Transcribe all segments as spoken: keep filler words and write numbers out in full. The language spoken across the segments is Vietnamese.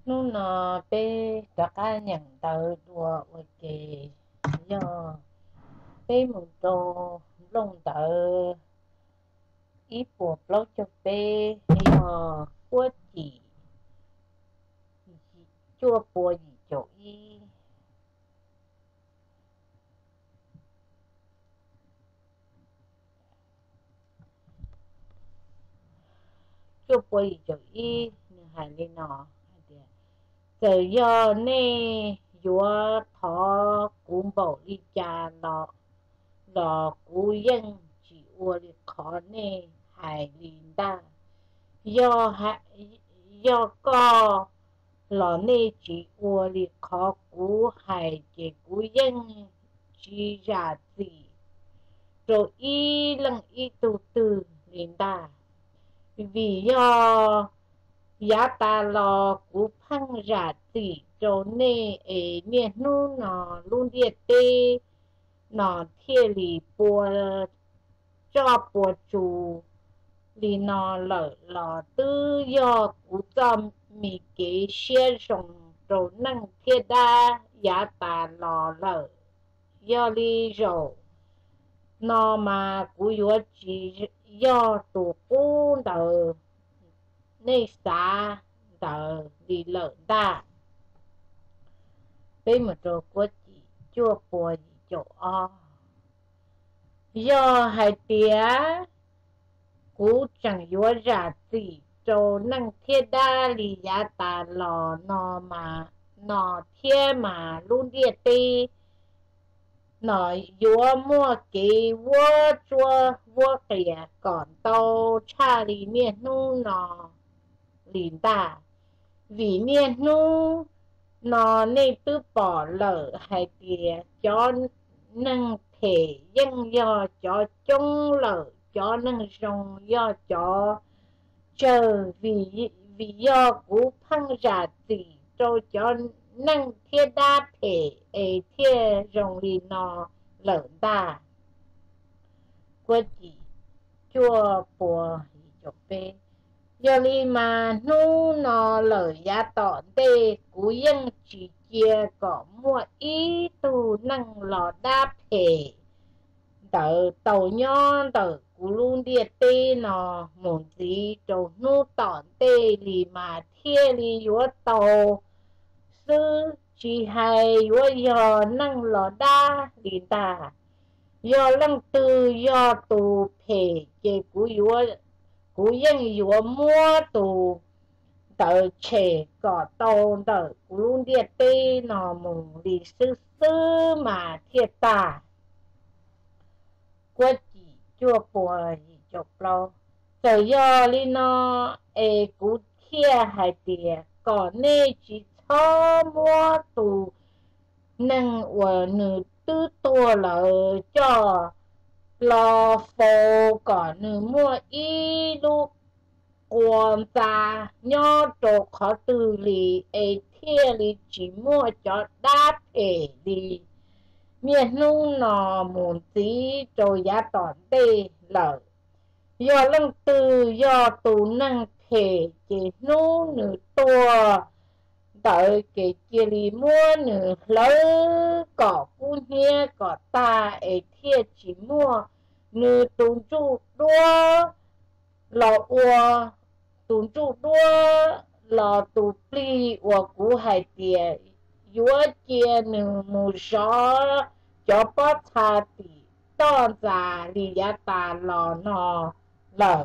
nó nọ bê tất cả nhận tờ đùa ok do bê một đồ lông tờ ít buộc lâu cho bê do quốc chỉ chua bùa gì chỗ y chua bùa gì chỗ y hai lên nọ giờ do nè vua thọ cũng bảo đi cha lọ lọ cú dân chỉ ua đi khó nè hài linh ta do hại do co lọ nè chỉ ua đi khó cú hài chỉ cú dân chỉ ra gì rồi y lần y từ từ linh ta vì do giá ta lò cú phăng ra tỷ cho nê ế miền nu nó luôn địa tê nó thiê lì bùa cho bùa chủ lì nó lỡ lò tư do cú tâm mì kế xe rồng rồi năng thiê đa giá ta lò lỡ do lì rồi nó mà cú yếu chỉ do tù cú đờ nê xa đờ đi lợn ta bên một chỗ của chị chua bùa gì chỗ o do hai tía cú chẳng yếu ra gì chỗ năng thiết đa lì giá ta lò nó mà nó thiết mà luôn địa tê nó yếu mua cái vô chua vô kìa còn tao cha lì miền nu nó lìn ta vì miền nu nó nên tư bỏ lỡ hai tìa cho nâng thể dân do cho chung lỡ cho nâng rồng do cho chờ vì vì do cú phăng ra tỷ cho cho nâng thiên đa thể ấy thiên rồng lì nó lỡ ta của chị chua bùa chụp bê do li mà nu nó lời giá tọn tê cú dân chỉ chia có mua ý tu năng lò đáp hệ tờ tàu nhon tờ cú luôn địa tê nó một gì trâu nu tọn tê li mà thia li yếu tàu sư chỉ hay yếu do năng lò đa li ta do lăng tư do tù phê chế cú yếu cú dân yếu mua tù tờ trẻ có tàu tờ cú luôn địa tê nó mùng đi sư sư mà thiệt ta quá chỉ chua bùa gì chọc lâu tờ do li nó ê cú kia hai tìa có nê chỉ cho mua tù nâng của nữ tư tua là cho lò phô có nữ mua y lúc quan gia nhó trổ khó từ lì ê thia lì chỉ mua cho đáp thể lì miền nu nò muốn tí rồi giá tỏn tê lở do lăng tư do tù năng thể chế nu nữ tua đợi cái kia lì mua nữ lỡ có cu nhia có ta ê thia chỉ mua nữ tù trụ đua lò ua tùn trụ đua lò tù pli ua cú hai tìa yếu chia nư mù gió cho bó thà tì tòn già lì giá tà lò nò lờ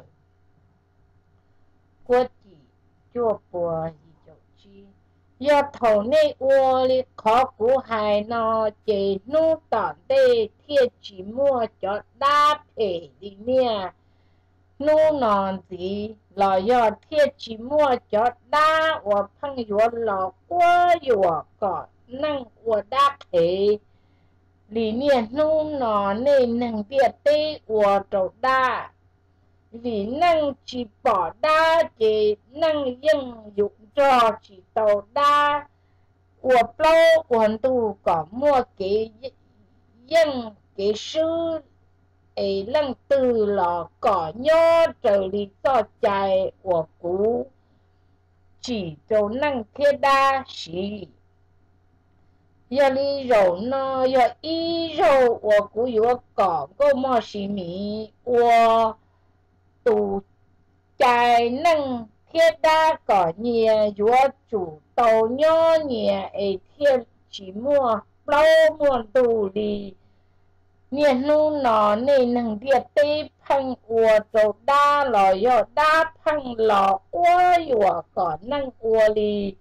quốc chỉ chua bùa gì chỗ chi do thầu nê ua lì khó cú hai nò chế nu tòn tê thiê chỉ mua cho đáp thể đi nè nu nòn gì lò do thiết chỉ mua cho đa và phăng yếu lò quá yếu có năng của đa thể lý niệm nu nò nên năng địa tê của trâu đa vì năng chỉ bỏ đa chỉ năng dân dụng cho chỉ tàu đa của lâu hoàn tù có mua cái dân cái sư ấy lăng từ lò cỏ nhó trở lý do chạy của cú chỉ trâu năng thiết đa xí giờ đi rồi nó giờ ý rồi我古有搞个么是米我赌在能thiết đa có nhiều your chủ tàu nhỏ nhiều ấy thiết chỉ mua lâu muôn tù đi nhiều nu nó nên nâng địa tê phăng ua trâu đa lò yo đa phăng lò ua yo có năng ua đi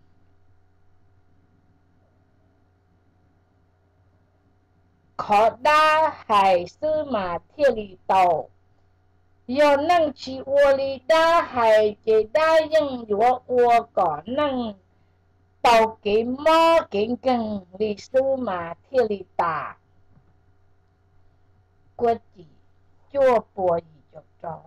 khó đa hải sư mà thiên lý tàu yo năng chỉ ua lý đa hải chế đa nhưng yo ua có năng tàu cái mò cái cần lý sư mà thiên lý tà quốc chỉ chua bùa gì cho cho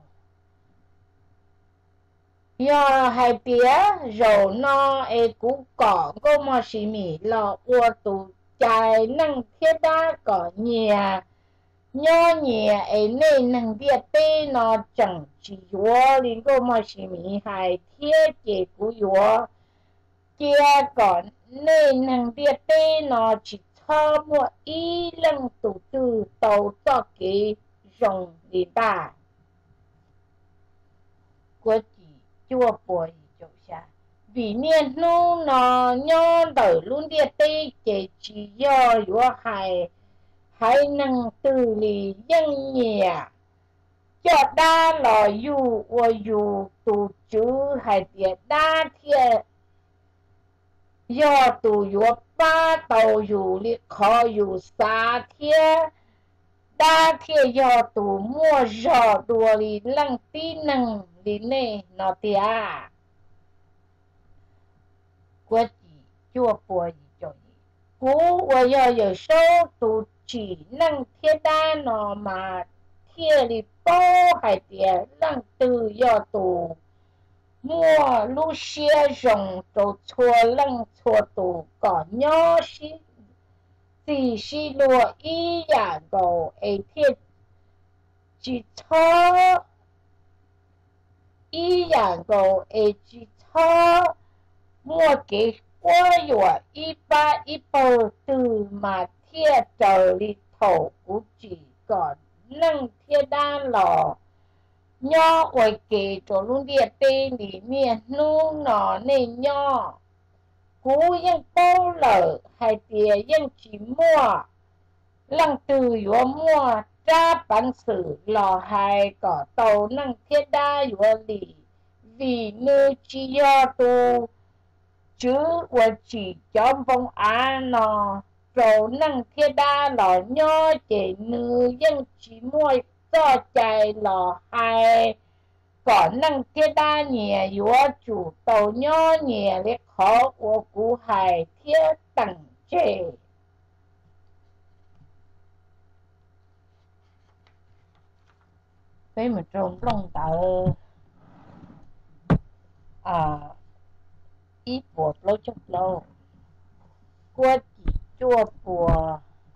yo hải bía rồi nó ấy cũng có có mà xí mì lò ua tù trái năng thiết đa có nhiều nhỏ nhẹ ấy nên năng địa tê nó chẳng chỉ yo liên có mà xí mì hải thiết chế của yo kia còn nên năng địa tê nó chỉ cho một ý lăng tụ tư tàu cho cái rồng đi ta của chỉ chua bồi chỗ xa vì niên nu nó nhỏ đời luôn địa tê chế chỉ do yo hải hải năng từ lý dân nhẹ cho đa lò yu và yu tụ chữ hải địa đa thiệt do tụ yu ba tàu yu li khó yu xa thiệt đa thiệt do tụ mua rõ đùa li lăng tí năng li nê nó thiệt quốc chỉ chua bùa gì cho gì cú và do giờ số tụ chỉ năng thiết đa nó mà thiết lý bố hải địa lăng từ do tụ mua lưu xia rồng tụ chua lăng chua tụ có nhỏ xí xí xí lùa ý giả gầu ấy thiết chỉ cho ý giả gầu ấy chỉ cho mua cái qua yo y ba y bờ từ mà thiết trời đi thổ cũng chỉ còn năng thiết đa lò nhỏ ở kề chỗ luôn địa tê里面 nu nó nên nhỏ cú ยัง bố lở hay địa ยัง chỉ mua lăng từ yo mua ra bản sự lò hay có tàu năng thiết đa yo lì vì nữ chỉ do tu chứ và chỉ cho vong á nó rồi năng thiết đa lò nhỏ chế nữ dân chỉ mua cho chạy lò hai có năng thiết đa nhẹ yếu chủ tàu nhỏ nhẹ để khó của cú hải thiết tầng chế với một trong lòng tờ à ít bột lâu chút lâu qua chỉ chua bùa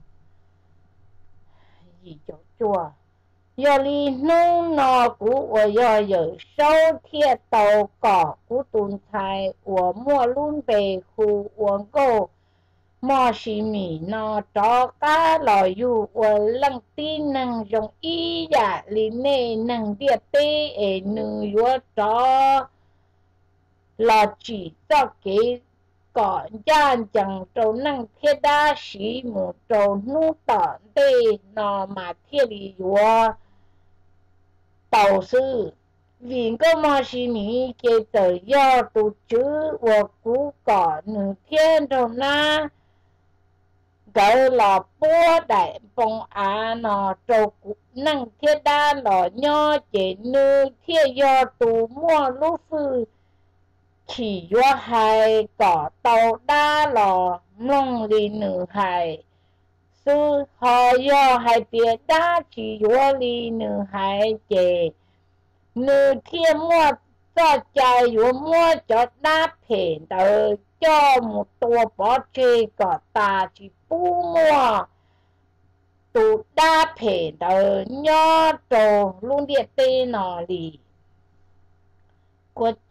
gì chỗ chua giờ li nu nọ của ở giờ giờ sâu thiệt tàu cỏ của tuần thái của mua luôn về khu uống cô mò xì mì nọ cho cá lò yu ở lăng tin năng dùng ý giả li nê năng địa tê ở nữ yu cho là chỉ cho cái có gian chẳng trâu năng thiết đa sĩ một trâu nu tỏn tê nó mà thiết lý dùa tàu sư vì có mà sĩ mỹ kê tờ do tụ chữ và cú có nữ thiên trâu na gọi là bố đại bông á nó trâu năng thiết đa lò nho chế nữ thiết do tụ mua lúc sư chỉ do hai có tàu đa lò mong lý nữ hai sư họ do hai tiết đa chỉ do lý nữ hai chế nữ thiên mua cho chạy do mua cho đa phê tờ cho một tổ bó chê có ta chỉ bú mua tụ đa phê tờ nhỏ trồ luôn địa tê nọ lì của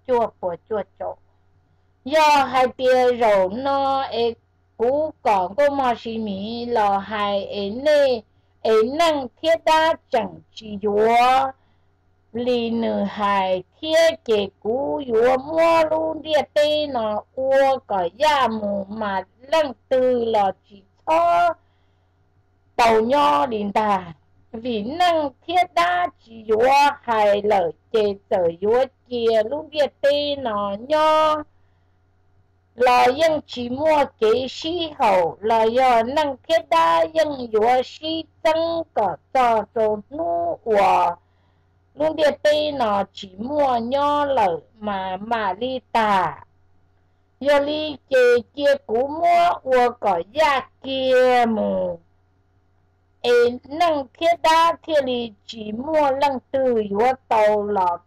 chua bùa chua chỗ do hai tia rầu nó ế cú còn có mà xì mì lò hai ế nê ế năng thiết đá chẳng chỉ dùa lì nữ hai thiết kể cú dùa mua luôn địa tê nó ua có da mù mà lăng tư lò chỉ cho tàu nho đến ta vì năng thiết đá chỉ dùa hai lời chê sở dùa kia luôn địa tê nó nho là dân chỉ mua kế sĩ hậu là do năng thiết đa dân dùa sĩ tăng có cho trốn nụ của luôn địa tê nó chỉ mua nho lợi mà mà đi tà do lý chê kia cú mua ua có giá kia mù ê năng thiết đa thiết lý chỉ mua lăng từ dùa tàu lọt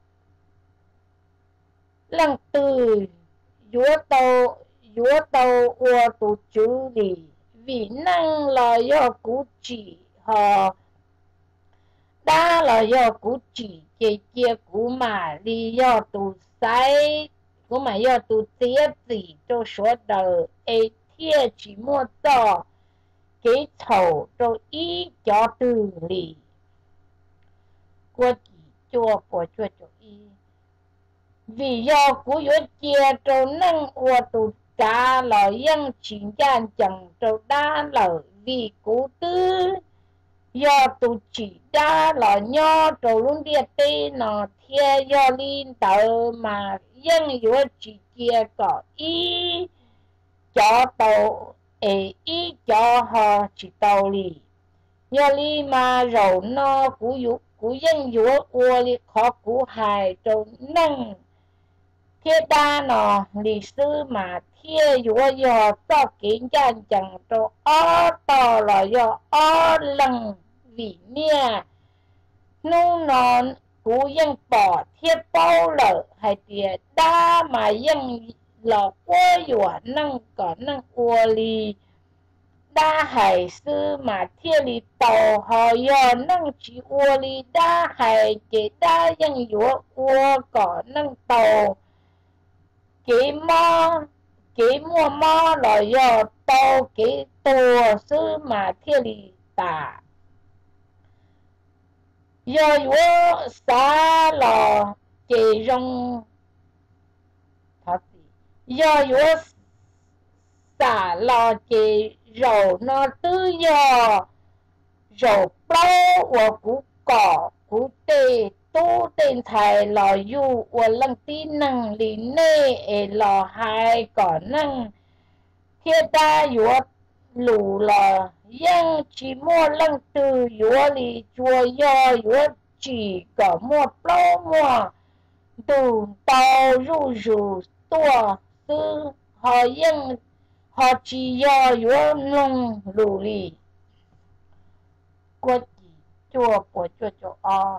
lăng từ dùa tàu dùa tàu ua tù chú đi vì năng là do cú chỉ họ đa là do cú chỉ chê chia cú mà đi do tù sai cú mà do tù tía gì cho số đời ê thia chỉ mua cho cái thầu cho ý cho từ lì qua chỉ cho bỏ cho cho ý vì do cú yếu chia cho năng ua tù cha là dân chính gian chẳng cho đa lợi vì cú tư do tụ chỉ đa là nho trầu luôn địa tê nó thia do linh tờ mà dân yếu chỉ kia có ý cho tàu ế ý cho họ chỉ tàu lì do li mà rầu nó cú yếu cú dân yếu ua li khó cú hài trầu năng thiết đa nó lịch sử mà thia yếu do cho kiến gian chẳng trầu ó tò là do ó lăng vì nia nu non cú dân bỏ thiết bao lợ hay tiệt đa mà dân lọ quá dọa năng có năng ua li đa hay sư mà thiết li tàu họ do năng chỉ ua li đa hay chế đa dân dọa ua có năng tàu kế mò kế mua mò là do tàu kế tùa sư mà thiết li tả do yếu xa lò chê rong thật do yếu xa lò chê rầu nó tư do rầu bao của cú cỏ cú tê tu tên thầy lò yu của lăng tí năng lý nê ê lò hai có năng thiết đa yếu lù lò dân chỉ mua lăng từ yếu lì chùa do yếu chỉ có mua bao mua đủ tàu ru ru tua tư họ dân họ chỉ do yếu nông lù lì của chỉ chùa của chùa chùa o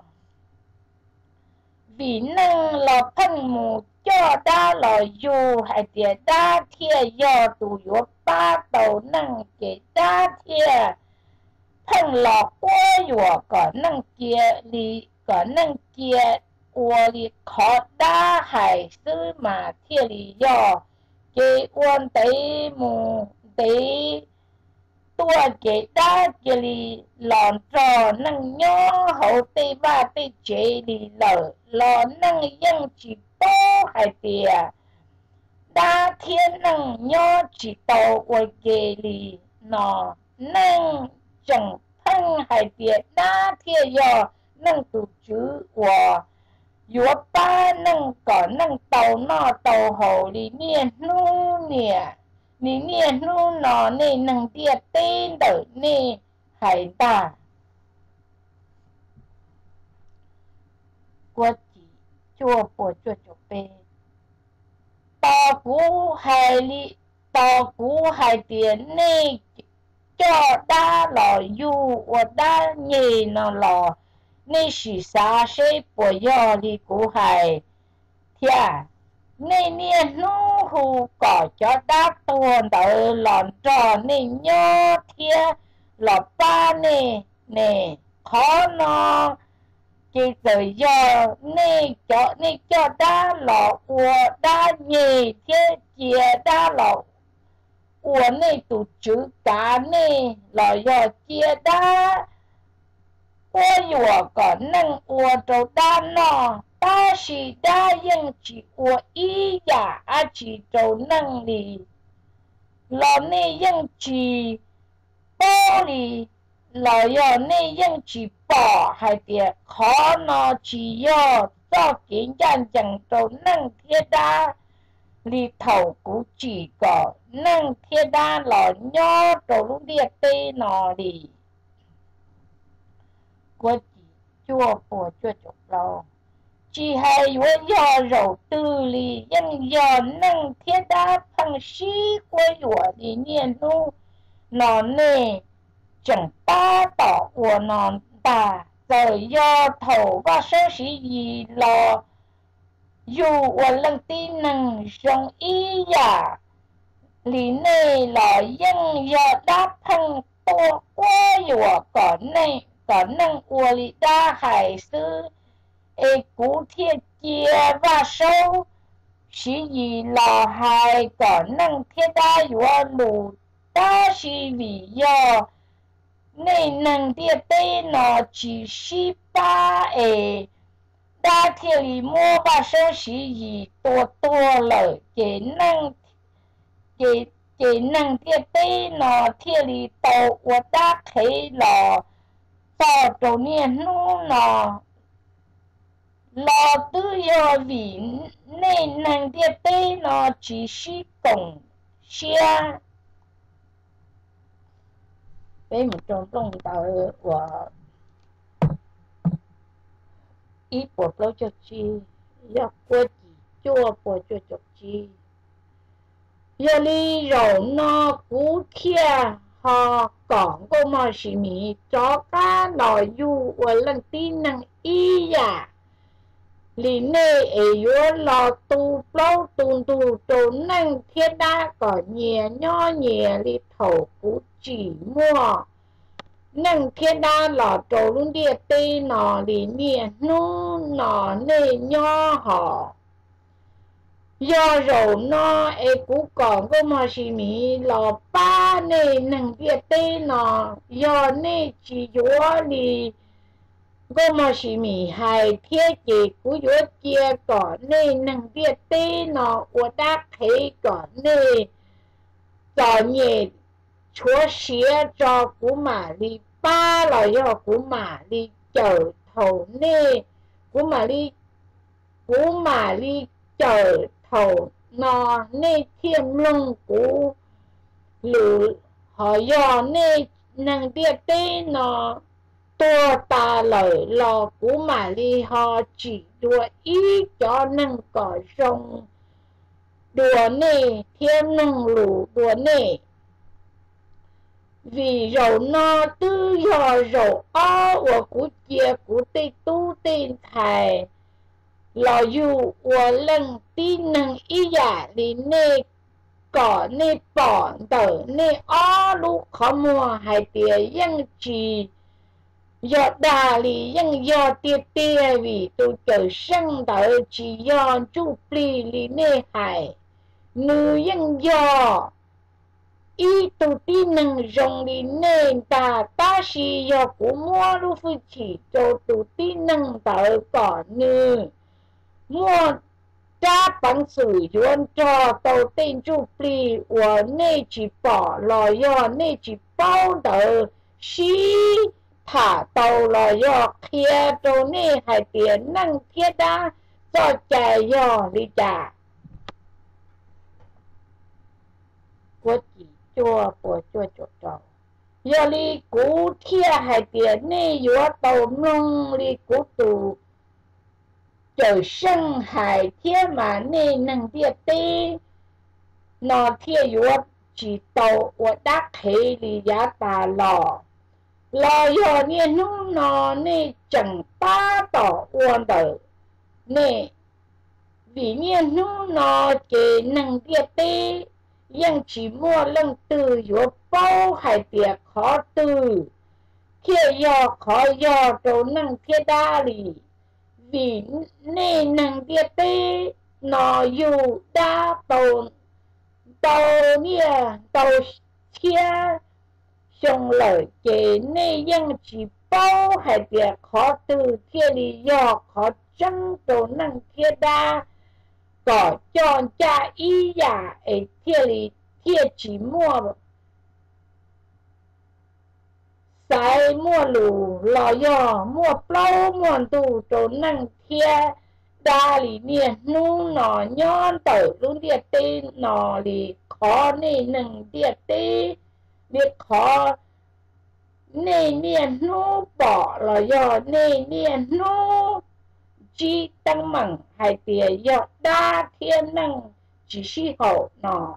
vì năng là thân mù cho đa là dù hay tiệt đa thia do tù yếu ba tàu năng kế đa thia thân là quá yếu có năng kia li có năng kia ua li khó đa hay sư mà thia li do kế uốn tế mù tế tua kế đa kế li lòn trò năng nhỏ hậu tê ba tê chế li lở lò năng dân chỉ bố hay tìa đa thiên năng nhỏ chỉ tàu quay kê lì nó năng chẳng thân hay tìa đa thiên do năng tụ chữ của yếu ba năng có năng tàu nó tàu hậu lì niên nu nè nì niên nu nó nè năng tìa tên đỡ nè hay ta của chỉ chùa của chùa chùa bê tàu cú hay li tàu cú hay tiền nè cho đa lò yu và đa nhì nó lò nè xì xa xế bùa yo li cú hay thia nè nè nu hù có cho đa tuần đỡ lòn trò nè nhô thia lò ba nè nè khó nó chỉ tự do nên cho nên cho đa lọ của đa nhị thế chia đa lọ của nên tụ chữ cả nên lọ do chia đa của yo có năng của trâu đa nọ ta chỉ đa yên chỉ của ý giả à chỉ trâu năng li lọ nên yên chỉ bỏ li lọ yo nên yên chỉ bỏ hay tiệt khó nó chỉ yo do kiến gian chẳng trâu năng thiết đa li thầu cũng chỉ có năng thiết đa lọ nho trâu lúc địa tê nó li của chỉ chua của chua chục lâu chỉ hay với do rầu tư li nhưng do năng thiết đa thằng sĩ của yo li nhiên nu nó nè chẳng ta tỏ của nó ta rồi do thầu và số sĩ gì lo dù của lần tin năng trong ý giả lý này là dân do đáp thân to quá yo có này có năng của lý đa hải sư ê cú thiết chia và sâu sĩ gì là hai có năng thiết đa yo lù ta sĩ vì do nên năng địa tê nó chỉ sĩ ba ê đa thiết lý mua và sâu sĩ gì to to lợi chế năng chế chế năng địa tê nó thiết lý tàu của đa khế lò tỏ trổ niên nu nó lò tư do vì nên năng địa tê nó chỉ sĩ cổng xia với một trong trong tàu của ít bột lâu cho chi do qua chỉ chua bột cho chọc chi do li rổ nó cú kia họ còn có mà xí mì cho cá đòi du của lần tin năng ý giả lý nê ấy yếu lò tu lâu tu tu trổ năng thiết đa có nhẹ nho nhẹ li thầu cú chỉ mua năng thiết đa lò trổ luôn địa tê nọ lý nhẹ nu nọ nê nho họ do rầu nó ấy cú còn có mà xí mì lò ba nê năng địa tê nọ do nê chỉ yếu li có mà xí mì hay thiết chế cú yếu chia có nê năng địa tê nọ của đá khế có nê cho nhẹ chúa xía cho cú mà đi ba là do cú mà đi chờ thầu nê cú mà đi cú mà đi chờ thầu nó nê thiên lưng cú lử họ do nê năng địa tê nó tua ta lời lò cú mà đi họ chỉ đùa ý cho năng có rong đùa nê thiên lưng lù đùa nê vì rầu nó tư do rầu ó của cú chia cú tê tu tên thầy lò dù của lần tin năng ý giả lý nê có nê bỏ tờ nê ó lúc khó mua hay tìa dân trì do đà lý dân do tiết tìa vì tôi chờ sân tờ chỉ do chú pli lý nê hải nữ dân do ý tu tin năng rong đi nên ta ta chỉ do của mua lu phu chỉ cho tu tin năng tờ có nữ mua cha bằng sử dụng cho tàu tên chú pli của nê chỉ bỏ lò do nê chỉ bao tờ xí thả tàu lò do kia cho nê hay tiền năng thiết đá do chạy do đi trả của chỉ chua của chua chua trâu do li cú thia hay tiền nê yếu tàu nông li cú tù trời sân hải thia mà nê năng địa tê nó thia yếu chỉ tàu của đắc khế li giá tà lò lò yếu nê nung nó nê chẳng ta tỏ uôn đỡ nê vì nê nung nó chế năng địa tê nhưng chỉ mua lăng từ yếu bao hải tiệc khó từ thiết do khó do trâu năng thiết đa lì vì nê năng thiết tê nó dù đa tồn tàu nia tàu chia xong lời chế nê dân chỉ bao hay việc khó từ thiết lý do khó chân trâu năng thiết đa có chọn cha ý giả ấy thiết lý thiết chỉ mua sai mua lù lò dò mua plau mua tù trốn năng thia đa lì nia nu nọ nhon tử luôn địa tê nọ lì khó nê nâng địa tê việc khó nê nia nu bỏ lò dò nê nia nu chi tăng mẳng hay tìa dọ đa thiên năng chỉ sĩ hậu nọ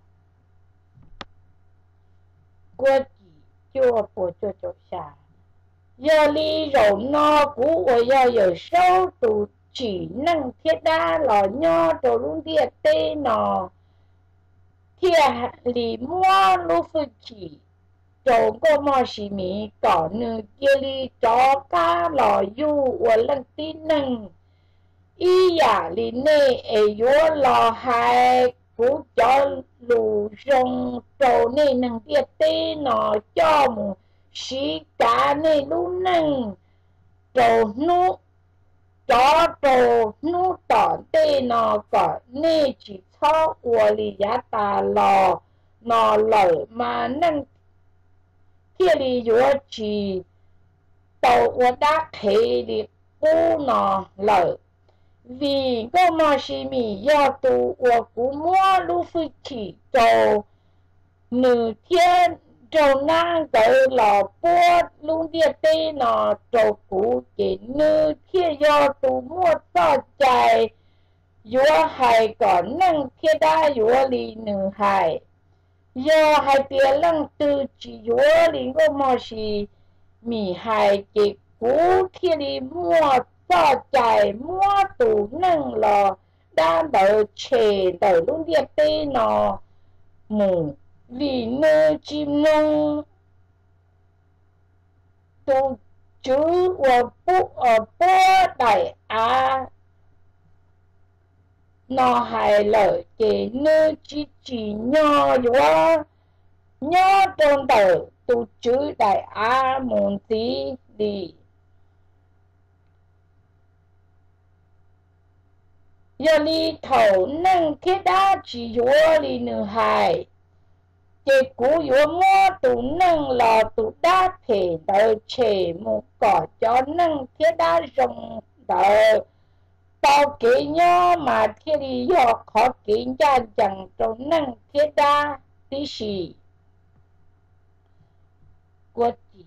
qua chưa của cho chỗ xả giờ ly rổ no cũ của giờ giờ sâu tụ chỉ năng thiết đa lò nho đồ luôn địa tê nọ thiệt lì mua lu phu chỉ đồ có mò xì mì cỏ nư kia ly chó cá lò du của lần tin nâng y giả lì nê ế yếu lò hai cú cho lù rong trâu nê nâng địa tê nọ cho mù xí cá nê lù nâng trâu nụ chó trâu nụ tỏ tê nọ có nê chỉ cho ua lì giá tà lò nọ lở mà nâng kia lì yếu chỉ tàu ua đá thế lì cú nọ lở vì có mà xì mì do tù của cú mua lưu phi chỉ trầu nữ thiên trầu năng tới lò bố luôn địa tê nọ trầu cú chỉ nữ thiên do tù mua cho chạy yếu hài có năng thiên đa yếu lì nữ hài do hai tiền lăng tư chỉ yếu lì có mà xì mì hài chỉ cú thiên lì mua cho chạy mua tủ nâng lò đang đợi chê đợi luôn địa tê nọ mù vì nơi chim nông tụ chứ ở bố ở bố đại á nó hài lợi chế nơi chỉ chỉ nhỏ quá nhỏ trong đợi tụ chứ đại á môn tí đi giờ li thầu năng thiết đá chỉ yếu li nữ hài chế cú yếu mua tủ năng lò tủ đá thể đợi chế một cỏ cho năng thiết đá rồng đợi tao kế nhớ mà thiết đi do khó kế ra chẳng trong năng thiết đá tí xì của chị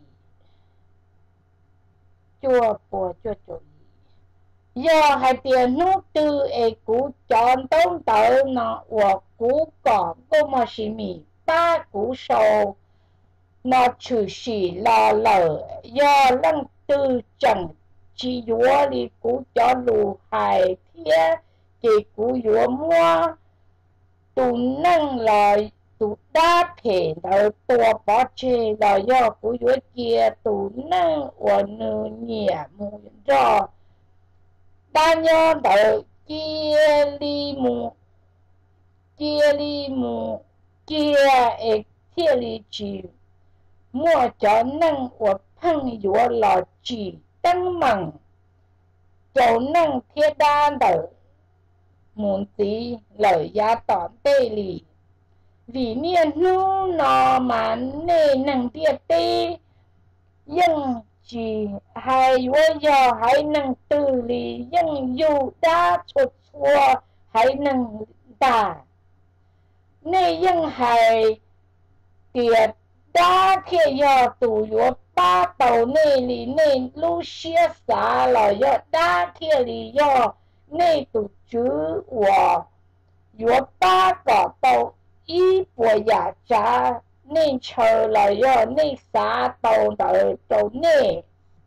chua của chua chua do hai tiền nút tư ế cú chọn tông tớ nó của cú cỏ cô mà xì mì ba cú sầu nó trừ xì lò lở do lăng tư chẳng chỉ dúa đi cú cho lù hài thiết chỉ cú dúa mua tù nâng là tù đá thể đỡ tùa bó chê là do cú dúa kia tù nâng của nữ nhẹ mù rõ ta nhớ đợi chia ly mù chia ly mù chia ế thiết ly chỉ mua cho năng của thân dũa lò chỉ tăng mặn chỗ năng thiết đa đợi muốn tí lời giá tỏn tê lì vì niên hưu nó mà nê năng tiết tê nhưng chỉ hai vô giờ hãy năng từ lý nhưng dù đã xuất xua hãy năng tả nên nhưng hãy tiệt đã thế giờ tù yếu ba tàu nên lý nên lưu xia xá là do đã thế lý do nên tù chứ của yếu ba có tàu ý bộ giả trả nên chờ là do nên xá tàu đợi tàu nê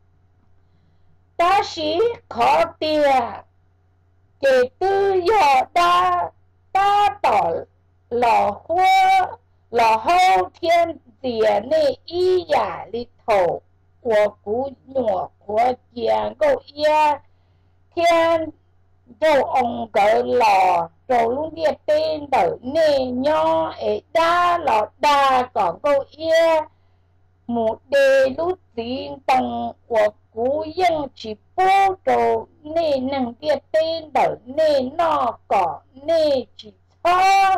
ta sĩ khó tiền kể tư do ta ta tỏ lò hoa lò hô thiên tiền nê y giả lý thổ 我古诺国见够耶天做ông cỡ lò rồi luôn địa tên đỡ nê nho ấy đa lò đa còn câu ye một đề lúc tin tầng của cú dân chỉ bố đồ nê năng địa tên đỡ nê no cỏ nê chỉ cho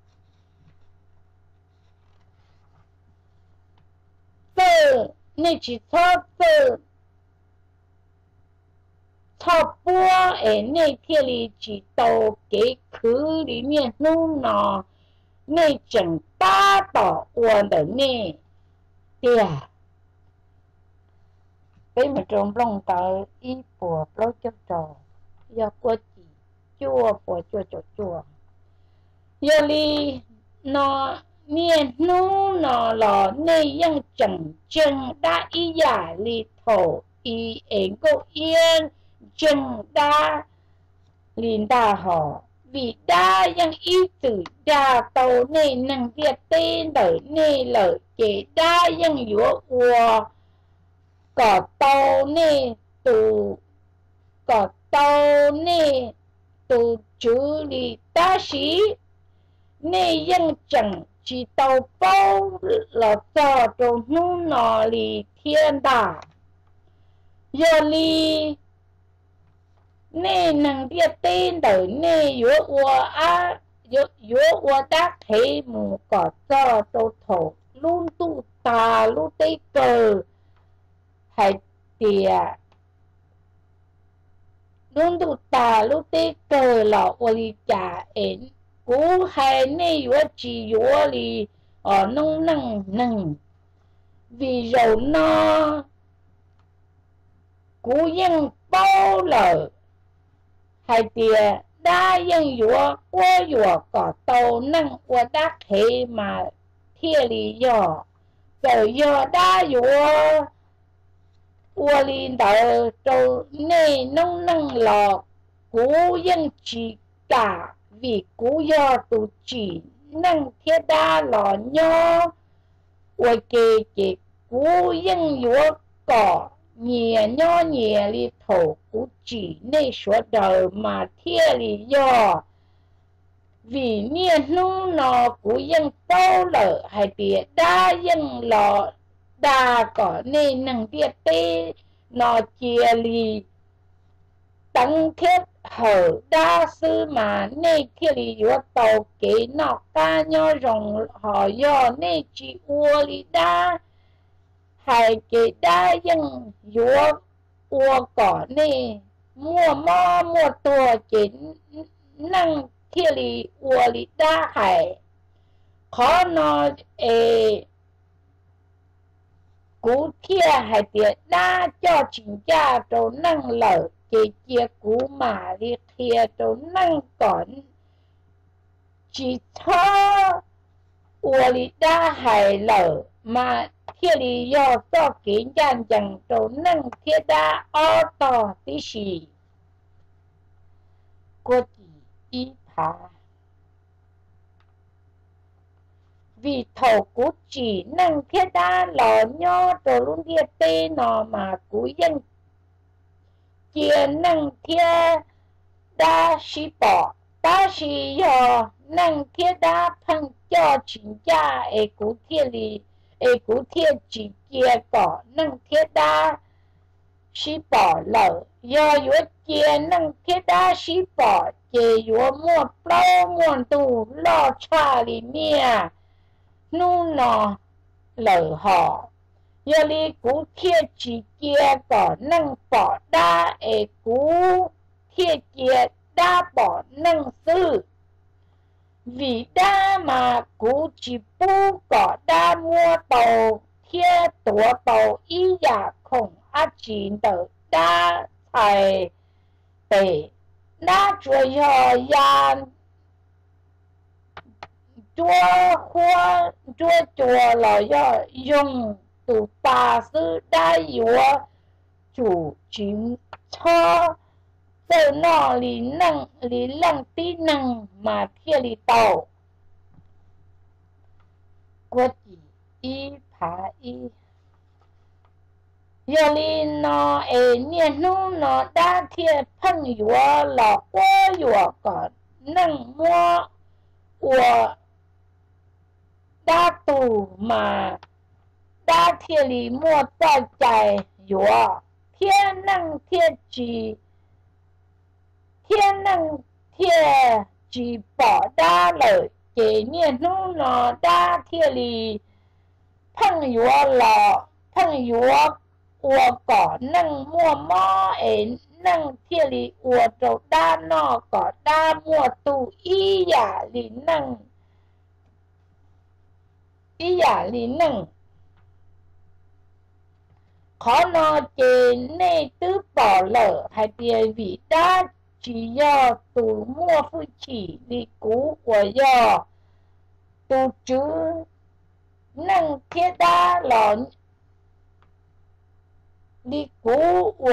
tự nê chỉ cho tự超波诶，那天里只到给壳里面弄了，那整大到我的那，对呀，俾咪仲弄到一波包就做，要过几做波做做做，要哩那面弄了了，那样整整大一呀里头一一个烟。chân đa liền đa họ vì đa dân ý từ đa tàu nê năng việt tên đỡ nê lợi chế đa dân dũa ua có tàu nê tù có tàu nê tù chú lý đa sĩ nê dân chẳng chỉ tàu bao là cho trâu nụ nọ lì thiên đà giờ lì nê năng địa tên đời nê yếu ua á yếu yếu ua đắc thế mù có cho tô thổ luôn tu tà luôn tê cờ hay tìa luôn tu tà luôn tê cờ là ua lì chả ến cú hay nê yếu chỉ yếu lì ở nông năng năng vì dầu no cú dân bao lờ hai tia đa dân dũa qua dũa có tàu năng qua đắc thế mà thiê lý do rồi do đa dũa qua linh đỡ trâu nê nông năng lọ cú dân chỉ cả vì cú do tụ chỉ năng thiết đa lọ nho qua kê kê cú dân dũa có nhẹ nho nhẹ li thổ cú chỉ nê số đời mà thiê lý do vì niên nung nọ cú dân bao lỡ hay bịa đa dân lọ đa có nê năng tiết tê nọ chia lý tăng thiết hở đa sư mà nê thiê lý yếu tàu kế nọ ca nho rồng họ do nê chỉ ua lý đa hay cái đa dân dũa ua cỏ nê mua mò mua tua cái năng thiê lý ua lý đa hay khó nó ê cú thiê hay tiệt đa cho chính cha trâu năng lở cái chia cú mà lý thiê trâu năng còn chỉ cho ua lý đa hay lở mà thiê lý do cho kiến gian chẳng trâu năng thiê đa ô tò tí xì cô chỉ ý phá vì thầu cú chỉ năng thiê đa lò nho trâu luôn thiê tê nọ mà cú dân chia năng thiê đa xí bỏ ta xí do năng thiê đa phăng cho chính cha ê cú thiê lý ê cú thiê chỉ chia cỏ năng thiết đa xí bỏ lỡ do yếu chia năng thiết đa xí bỏ chế yếu mua bao muôn tù lo cha lý mìa nu nọ lỡ họ do lý cú thiê chỉ chia cỏ năng bỏ đa ê cú thiê chia đa bỏ năng sư vì đa mà cú chỉ bu có đa mua tàu thiê tổ tàu ý giả khổng á chín tờ đa thầy tệ đa chúa yo yan chúa khoa chúa chúa là yo dùng tụ bà sư đa yếu chủ chính cho giờ nó lý năng lý năng tí năng mà thiê lý tàu quốc chỉ y phá y giờ li nó ê niên nu nó đã thiệt phân yếu là quá yếu có năng mua của đã tù mà đã thiệt li mua cho chạy yếu thiên năng thiệt chỉ thiên năng thiệt chỉ bỏ đa lời chế niên nu nó đã thiệt li phân yếu là phân yếu我个能摸摸诶，能贴里我就打那个打摸都一呀里能，一呀里能，可能这内都保了，还别为大只要都摸不起的股，我要都只能贴打了。你估我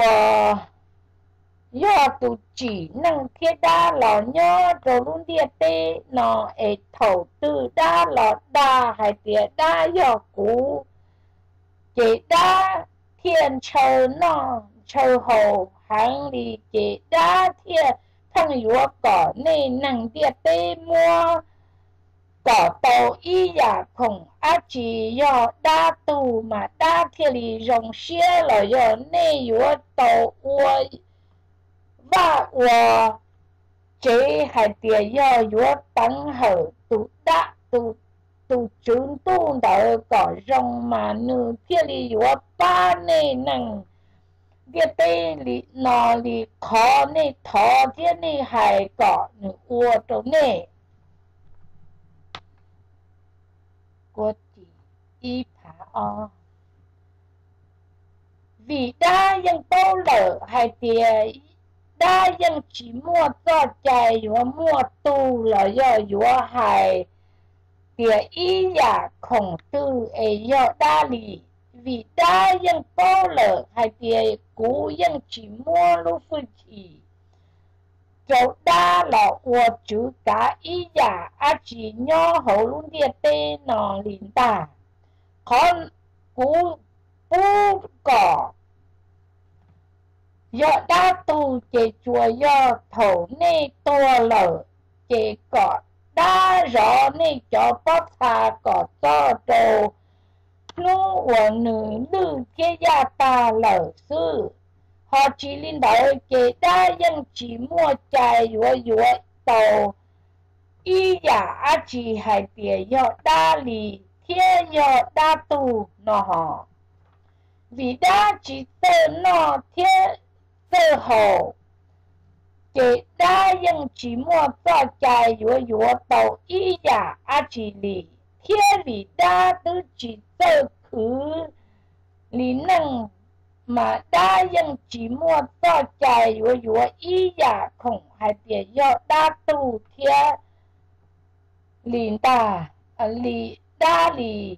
要都只能贴打了nhớ rồi luôn địa tê nó ấy thầu tư đa lọt đa hay địa đa do cũ chế đa thiên châu nó châu hồ hàng đi chế đa thiên thằng yếu có nên năng địa tê mua có tàu ý giả khổng á chỉ do đa tù mà đa thiết lý rộng xế là do nê yếu tàu ua và ua chế hay tìa do yếu tăng hở tù đá tù tù chứng tù đỡ có rộng mà nữ thiết lý yếu ba nê năng địa tê lý nó lý khó nê thó thiết nê hay có nữ ua trâu nê của chị y phá o vì đa dân tô lở hay tìa đa dân chỉ mua cho chạy và mua tu là do dùa hài tìa y giả khổng tư ấy do đa lì vì đa dân tô lở hay tìa cú dân chỉ mua lúc phương chỉ chỗ đa là ua chữ cả ý giả á chỉ nhỏ hậu luôn địa tê nó lính tà con cú bú cỏ do đa tù chế chùa do thổ nê tô lở chế cỏ đa rõ nê cho bóp xa cỏ cho trồ nu ua nữ nữ chế gia ta lở sư họ chỉ linh đạo chế đa dân chỉ mua chạy yếu yếu tàu ý giả á chỉ hay bìa do đa lì thiên do đa tù nó họ vì đa chỉ tơ nó thiên tơ hồ chế đa dân chỉ mua cho chạy yếu yếu tàu ý giả á chỉ lì thiên lì đa tư chỉ tơ khứ lì năng mà đa dân chỉ mua cho chạy yếu yếu ý giả khổng hay bìa do đa tù thiên lì ta lì đa lì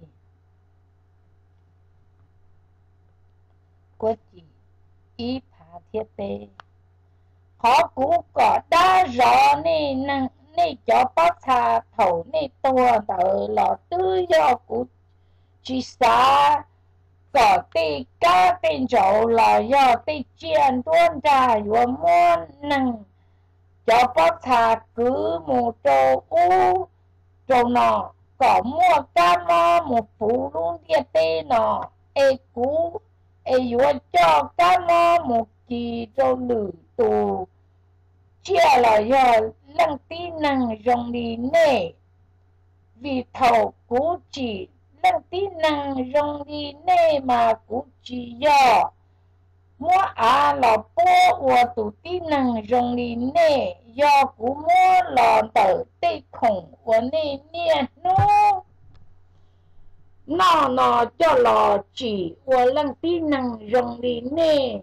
của chị ý phá thiết tê họ cũng có đa rõ nê năng nê cho bác xa thầu nê tua tờ lọ tư do của chị xa có tê cá tên chỗ là do tê chiên tuôn ra yếu muôn năng cho bác xa cứ một trâu u trâu nọ có mua cá mò một phụ luôn địa tê nọ ê cú ê yếu cho cá mò một kỳ trâu lử tù chia là do lăng tí năng rong đi nê vì thầu cú chỉ lăng tí năng rong đi nê mà cú chỉ do mua á là bố ua tù tí năng rong đi nê do cú mua lò tờ tê khổng ua nê nê nô nó nó cho lò chỉ ua lăng tí năng rong đi nê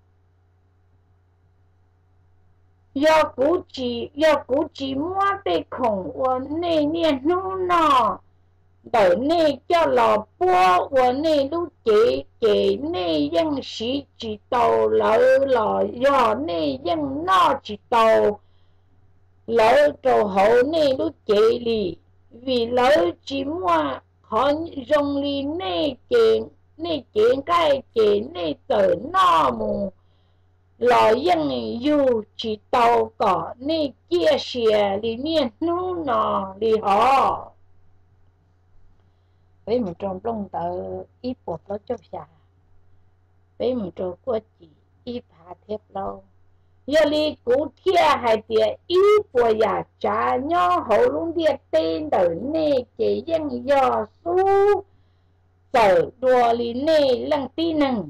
do cú chỉ do cú chỉ mua tê khổng ua nê nê nô nọ đỡ nê cho lò bố ua nê lúc chế chế nê dân sĩ chỉ tàu lỡ lò do nê dân nó chỉ tàu lỡ trầu hậu nê lúc chế lì vì lỡ chỉ mua khó rong lì nê chế 你应该给你的那么老人有知道个你这些里面努哪里好？với một trong lông tờ ít bột nó cho xà với một trong qua chỉ ít phá thép lâu giờ li cú thia hay tiệt ít bột ya trả nhau hậu luôn địa tên đời nè chỉ dân do su sở đùa li nè lăng tí nằng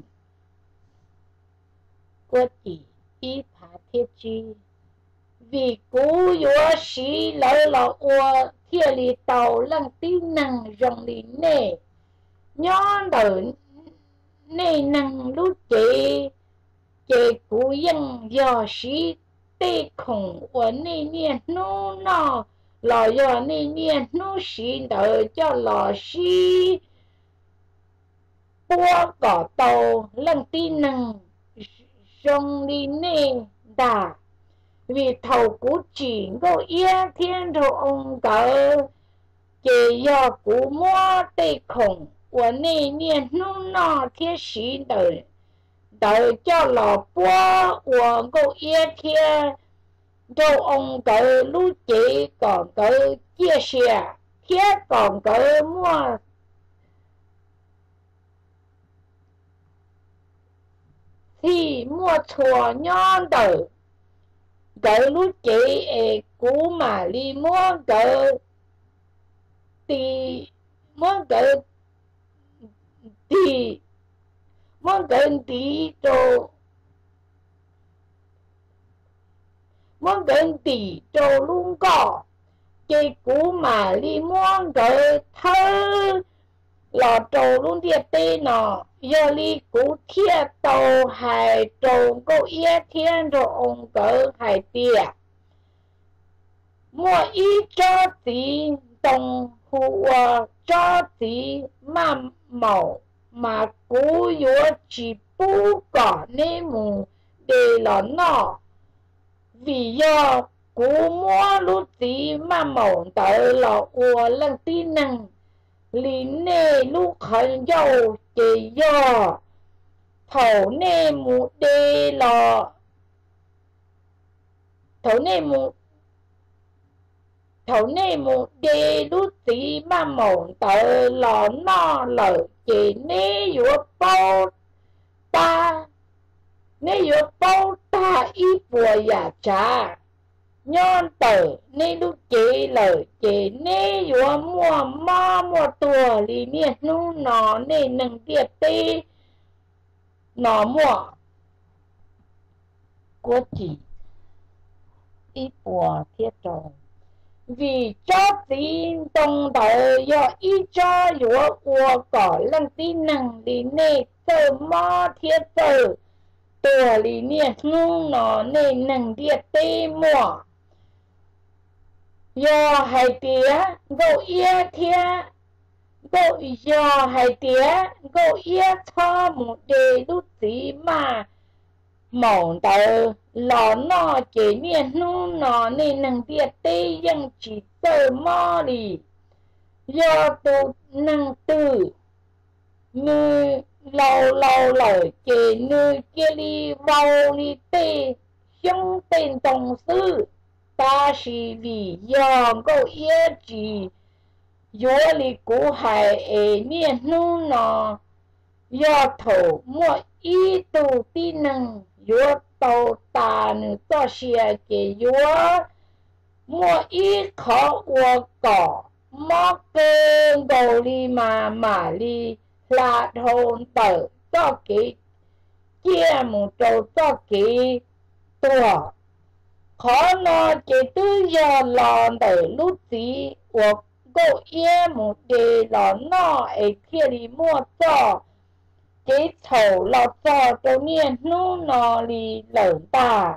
qua chỉ ít phá thép chi vì cú yếu sĩ lỡ lỡ ua thia li tàu lăng tí nằng rong li nè nhón đời nè nằng lúc chị chị cú dân do sĩ tê khổng của nè nè nô nọ lò do nè nè nô sĩ đời cho lò sĩ bua cỏ tàu lăng tí nằng rong li nè đà vì thầu cú chỉ có yên thiên thầu ông cỡ chỉ do cú mua tê khổng của nè nè nô nọ thiết sĩ đời đời cho lò bua của cô yên thiên thầu ông cỡ lúc chỉ còn cỡ chia sẻ thiết còn cỡ mua thì mua chùa nhon đời cỡ lúc chị ê cú mà đi mua cỡ thì mua cỡ thì mua cỡ tí cho mua cỡ tí cho luôn có chị cú mà đi mua cỡ thơ lò trầu luôn thiệt tê nọ giờ li cú thiệt tàu hải trầu cô yên thiên rồi ông cỡ hải tiệt mua ít cho tí đồng hùa cho tí mà màu mà cú yếu chỉ bú cỏ nê mù để lò nọ vì do cú mua lúc tí mà màu tới lò ua lần tí năng lý nê lúc khẩn dâu chỉ do thầu nê mù đê lò thầu nê mù thầu nê mù đê lúc tí mà mộng tờ lò no lờ chỉ nê yếu bao ta nê yếu bao ta ít bùa giả trả nhon tờ nê lúc chỉ lờ chỉ nê yếu mua ma mua tùa lý niên nu nó nê nâng tiệt tê nó mua của chỉ ít bùa thiết tròn vì cho tín tông đời do ít cho yếu của cỏ lăng tín năng lý nê tờ mò thiết tờ tùa lý niên nu nó nê nâng tiệt tê mua do hai tía gỗ ia thia gỗ do hai tía gỗ ia cho một đề lúc tí mà mỏng tờ lò nọ chế miền nu nọ nên năng tiệt tê dân chỉ tờ mò lì do tụ năng tử như lâu lâu lời chế như kia đi vào đi tê không tên tổng sư ta chỉ vì do câu yên chỉ yếu lý cú hải ế miền nu nọ do thổ mua ý tù tí năng yếu tàu ta nữ to xìa kê yếu mua ý khó ua cỏ mò cơn gầu li mà mà li là thôn tờ to kê chia một trâu to kê tùa khó nó chỉ tư do lòn tờ lúc tí ua gỗ yên một đề lòn nó ấy kia đi mua cho chế thầu lọt cho châu niên nu nò lì lởn tà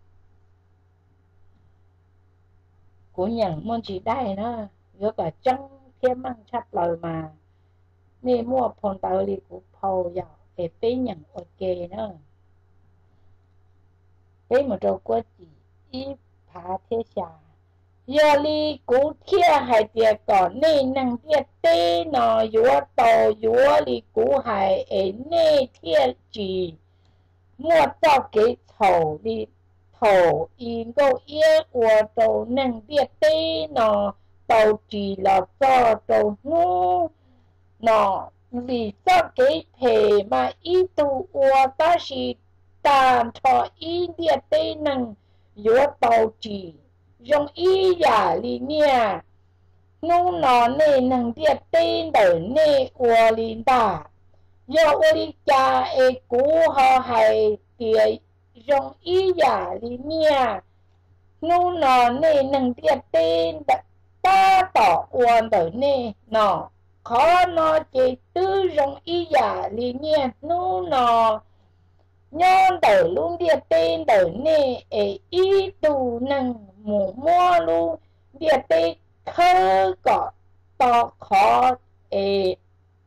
của nhận môn chỉ đây nữa với cả trong thêm mang chắp lời mà nè mua phòn tờ lì của phầu vào để bế nhận ok nữa bế một trâu quá chỉ ít phá thế xà giờ li cú thia hay tiệt có nên năng tiệt tê nó yua tàu yua li cú hay ấy nê thiệt chỉ mua cho cái thầu đi thầu in câu yên của tàu năng tiệt tê nó tàu chỉ là cho tàu nu nó vì cho cái thể mà ít tu của ta chỉ tàn cho in tiệt tê năng yua tàu chỉ dùng ý giả lý nha nô nó nê năng tiệt tên đỡ nê ua lý đà do ua lý cha ê cú ho hay tìa dùng ý giả lý nha nô nó nê năng tiệt tên đỡ ta tỏ ua đỡ nê nó khó nó chế tư dùng ý giả lý nha nô nó nhon đỡ luôn địa tên đỡ nê ê ý tù năng mù mua luôn địa tên khơ có to khó ê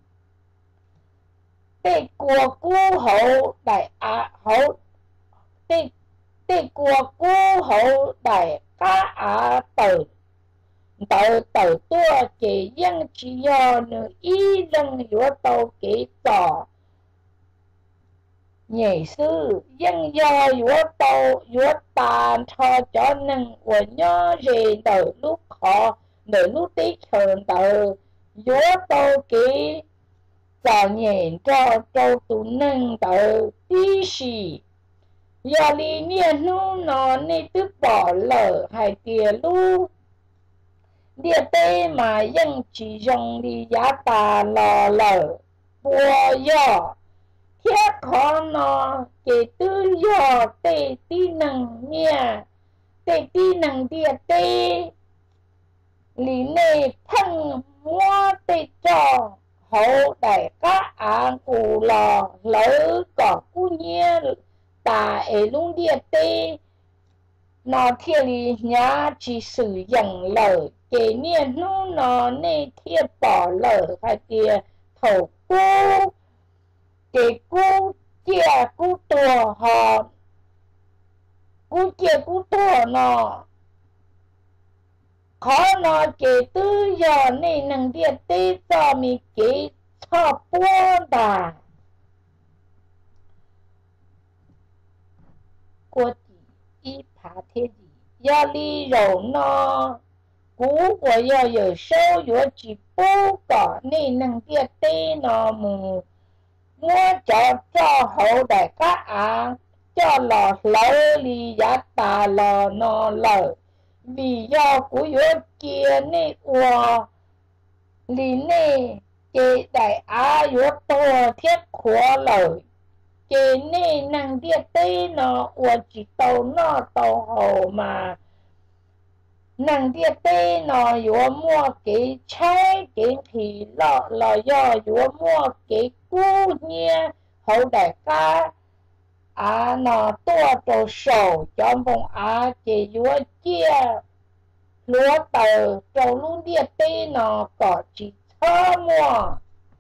tê của cú hậu đại á hậu tê tê của cú hậu đại cá á tử tử tử tua chỉ dân chỉ do nữ ý dân yếu tàu kỹ tỏ nhảy sư dân do yếu tàu yếu tàn cho cho năng của nhớ gì đỡ lúc khó đỡ lúc tí thường đỡ yếu tàu kỹ tỏ nhảy cho trâu tù năng đỡ tí xì do lý nhiên nu nó nên tức bỏ lỡ hay tìa lúc địa tê mà dân chỉ dùng đi giá tà lò lỡ bùa do thiết khó nó kể tư do tê tí năng nha tê tí năng địa tê lý nê thân mua tê cho hậu đại các án cụ lò lỡ có cụ nhé tà ế luôn địa tê nó thiết lý nhá chỉ sử dụng lỡ kể niên nu nó nê thiết bỏ lỡ phải tìa thổ cú kể cú chia cú tùa họ cú chia cú tùa nó khó nó kể tư giờ nê năng địa tê cho mi kể cho buôn đà của ý phá thế gì do lý rầu nó cú của do giờ sâu yếu chỉ bố có nên năng địa tê nó mù mua cho cho hậu đại các án cho lò lỡ lý giá tà lò nó lỡ vì do cú yếu kia nê ua lý nê kê đại á yếu tùa thiết khóa lỡ kê nê năng địa tê nó ua chỉ tàu nó tàu hậu mà năng địa tê nó yếu mua cái trái cái thì lọ lọ do yếu mua cái cú nhé hậu đại ca à nó tua trâu sầu cho vùng á chỉ yếu chia lúa tờ trâu luôn địa tê nó có chỉ thơ mua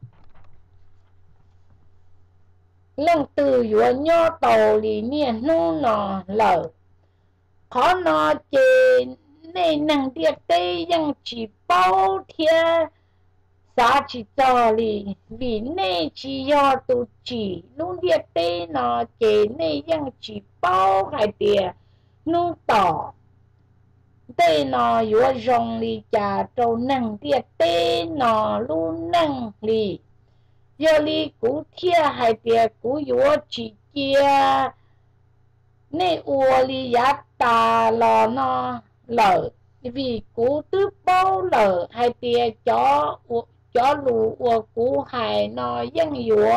lần từ yếu nhỏ tàu lý niên nu nó lở khó nó chỉ nên năng địa têยังchỉ bao thiên giá chỉ cho lì vì nên chỉ do tu chỉ luôn địa tê nó chỉ nênยังchỉ bao hay địa nu tỏ tê nó yếu rong lì trả trâu năng địa tê nó luôn năng lì do lì cú thia hay địa cú yếu chỉ kia nên ua lì giá tà lò nó lỡ vì cú tứ bao lỡ hay tia chó chó lù của cú hải nó dân yếu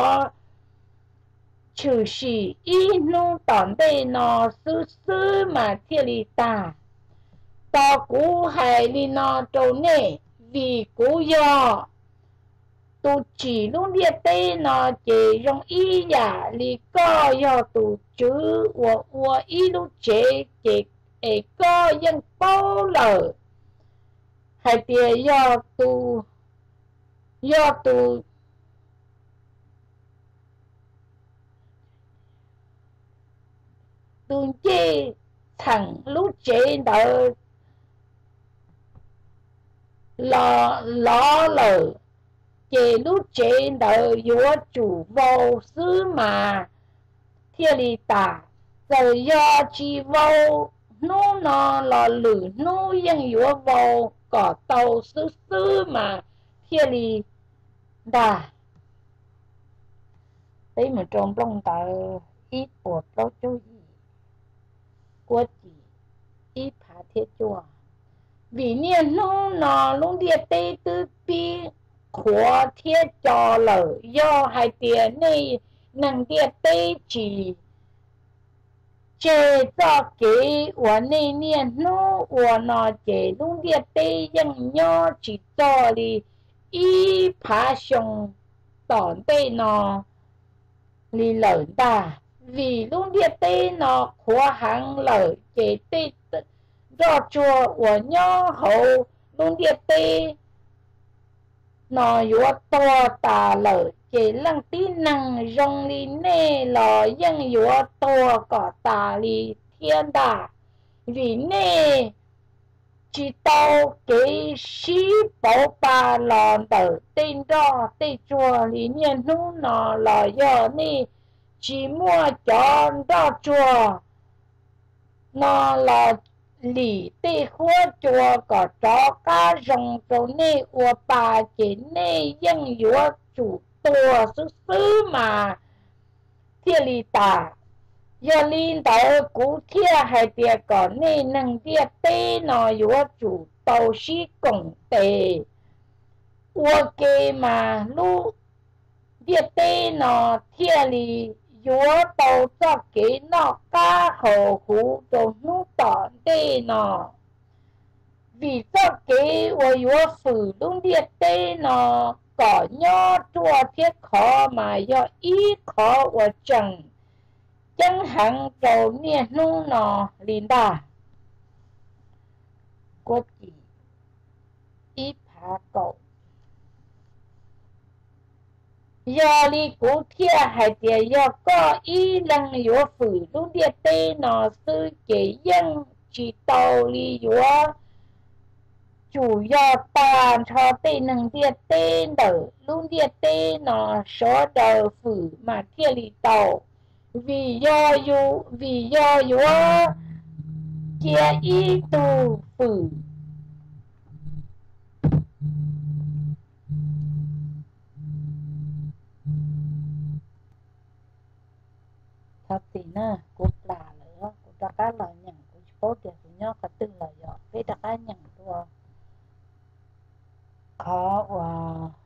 trừ sĩ y nu tỏn đây nó sư sư mà thiết lý ta to cú hải li nó trâu nê vì cú do tu chỉ luôn địa tê nó chỉ dùng y giả li co do tu chữ của của y lu chế chế ê co dân bao lỡ hay tia do tu do tu tu chế thằng lúc chế đỡ lò lò lờ chế lúc chế đỡ yếu chủ vô sư mà thiên lý tả giờ do chi vô nô nó lò lử nô yên yếu vô có tàu sư sư mà thiên lý đà đấy mà trong trong tờ ít bột đó chú ý của chị ít phá thiết chùa vì niên nô nó luôn địa tê tư bi của thiết cho lỡ do hai tiền này năng địa tê chỉ chế cho kế của này niên nô của nó chế luôn địa tê nhưng nhỏ chỉ cho đi ý phá xong tỏn tê nó lì lỡ ta vì luôn địa tê nó của hàng lỡ chế tê do chùa của nhỏ hậu luôn địa tê nó yếu to tà lỡ chế lăng tí năng rong lì nê lò dân yếu to có tà lì thiên đà vì nê chỉ tao cái sĩ bảo bà lò đỡ tên đó tên chùa lý nhiên hú nó lò do nê chỉ mua cho đó chùa nó là lì tê khóa chùa có cho cá rồng cho nê ua bà chế nê dân yếu chủ tùa sư sư mà thiên lý tả do linh đạo cú thiên hay tiệt có nê năng tiệt tê nó yếu chủ tàu sĩ cổng tề ua kê mà lu tiệt tê nó thiên lý yếu tàu cho kế nó cá hậu hú đồ nụ tỏ tê nó vì cho kế ua yếu phử đúng tiệt tê nó có nhỏ chua thiết khó mà do ý khó ua chẳng chẳng hạn trầu niên nụ nó linh đà của chị ít phá cậu do li cú thiên hay tiền do có ý lăng yếu phử luôn địa tê nó sư chế dân chỉ tàu li yếu chủ do tàn cho tê nâng địa tê đỡ luôn địa tê nó số đầu phử mà thiên li tàu vì do yếu vì do yếu kia ý tu phử thật thì nè cú là nữa cú đã cá lời nhận cú số tiền của nhau cả từng lời dọ với đã cá nhận luôn khó quá